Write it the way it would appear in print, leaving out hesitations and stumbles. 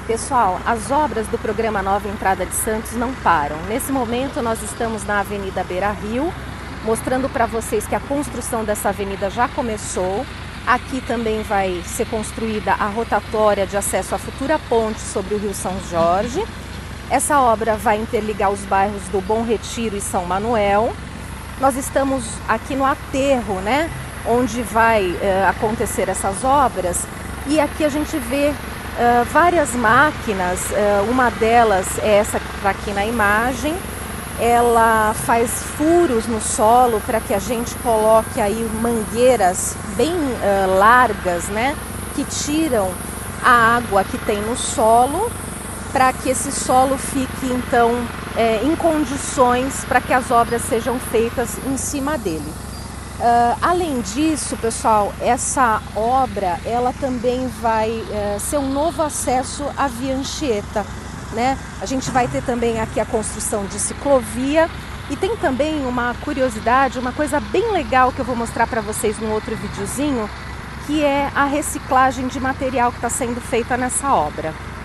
Pessoal, as obras do programa Nova Entrada de Santos não param. Nesse momento nós estamos na Avenida Beira Rio, mostrando para vocês que a construção dessa avenida já começou. Aqui também vai ser construída a rotatória de acesso à futura ponte sobre o Rio São Jorge. Essa obra vai interligar os bairros do Bom Retiro e São Manuel. Nós estamos aqui no aterro, né, onde vai acontecer essas obras, e aqui a gente vê várias máquinas. Uma delas é essa que está aqui na imagem. Ela faz furos no solo para que a gente coloque aí mangueiras bem largas, né, que tiram a água que tem no solo, para que esse solo fique então em condições para que as obras sejam feitas em cima dele. Além disso, pessoal, essa obra ela também vai ser um novo acesso à Via Anchieta, né? A gente vai ter também aqui a construção de ciclovia, e tem também uma curiosidade, uma coisa bem legal que eu vou mostrar para vocês num outro videozinho, que é a reciclagem de material que está sendo feita nessa obra.